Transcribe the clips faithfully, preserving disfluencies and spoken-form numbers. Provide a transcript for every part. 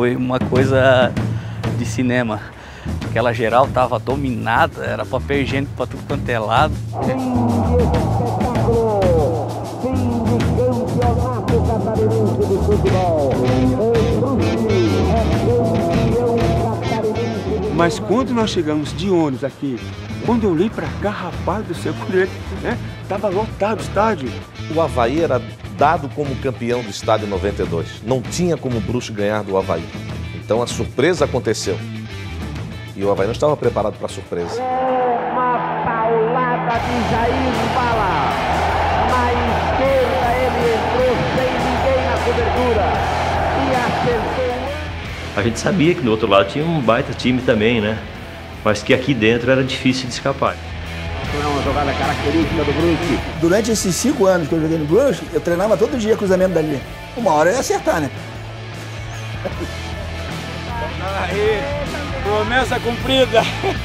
foi uma coisa de cinema. Aquela geral tava dominada, era papel higiênico para tudo quanto é lado. Fim de espetáculo, fim de campeonato catarinense de futebol. O Brusque é campeão catarinense de... Mas quando nós chegamos de ônibus aqui, quando eu olhei para cá, rapaz do céu, né, tava lotado o estádio. O Avaí era dado como campeão do estádio noventa e dois. Não tinha como o Brusque ganhar do Avaí. Então a surpresa aconteceu. E o Avaí não estava preparado para a surpresa. Uma paulada de Jair Bala. Na esquerda ele entrou sem ninguém na cobertura. E acertou. A gente sabia que do outro lado tinha um baita time também, né? Mas que aqui dentro era difícil de escapar. É uma jogada característica do Brusque. Durante esses cinco anos que eu joguei no Brusque, eu treinava todo dia cruzamento dali. Uma hora eu ia acertar, né? Aí, promessa cumprida.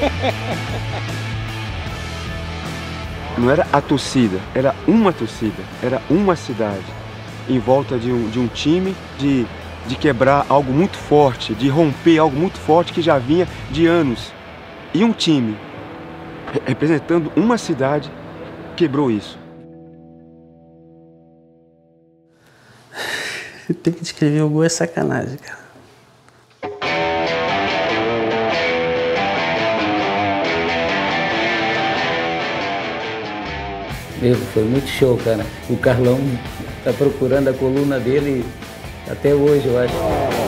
Não era a torcida, era uma torcida, era uma cidade em volta de um, de um time, de, de quebrar algo muito forte, de romper algo muito forte que já vinha de anos. E um time representando uma cidade quebrou isso. Tem que descrever o gol é sacanagem, cara. Meu, foi muito show, cara. O Carlão tá procurando a coluna dele até hoje, eu acho.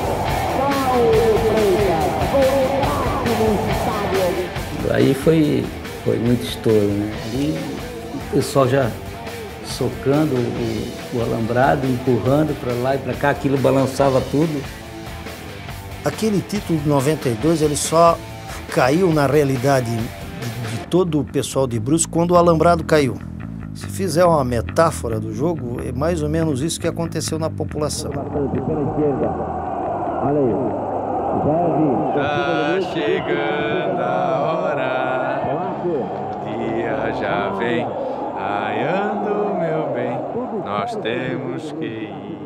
Aí foi, foi muito estouro, né? E o pessoal já socando o, o alambrado, empurrando para lá e para cá, aquilo balançava tudo. Aquele título de noventa e dois, ele só caiu na realidade de, de todo o pessoal de Brusque quando o alambrado caiu. Se fizer uma metáfora do jogo, é mais ou menos isso que aconteceu na população. Olha aí. Tá chegando a hora, o dia já vem, raiando meu bem, nós temos que ir.